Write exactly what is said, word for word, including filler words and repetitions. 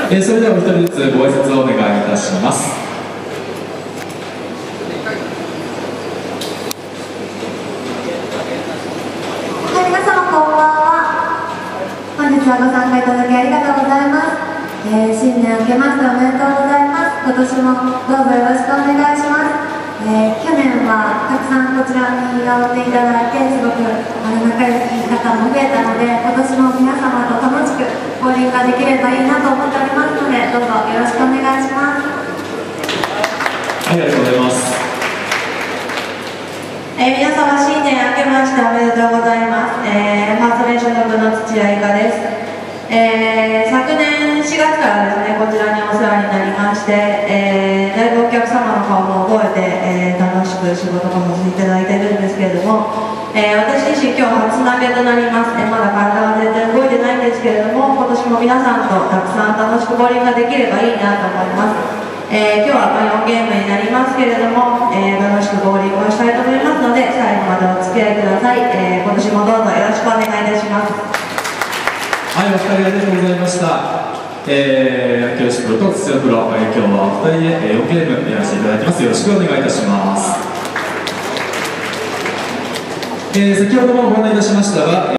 えー、それではお一人ずつご挨拶をお願いいたします。 はい、皆様こんばんは。本日はご参加いただきありがとうございます。えー、新年明けましておめでとうございます。今年もどうぞよろしくお願いします。えー、去年はたくさんこちらに寄っていただいて、すごくあの仲良い方も増えたので、今年も皆様と楽しくボーリングができればいいなと思っておりますので、どうぞよろしくお願いします。 ありがとうございます。 えー、皆様新年明けましておめでとうございます。えー、ファーストレーションの土屋ゆかです。えー、昨年しがつからですね、こちらにお世話になりまして、えー、だいぶお客様の顔も覚えて、えー、楽しく仕事もさせていただいているんですけれども、えー、私自身今日初投げとなります。えー、まだ体は全然動いてないんですけれども、今年も皆さんとたくさん楽しくボーリングができればいいなと思います。えー、今日はまあよんゲームになりますけれども、えー、楽しくボーリングをしたいと思いますので、最後までお付き合いください。えー、今年もどうぞよろしくお願いいたします。 はい、お二人ありがとうございました。えー、秋吉プロと土屋プロ、えー、今日はお二人でよんゲームやらせていただきます。よろしくお願いいたします。えー、先ほどもご案内いたしましたが、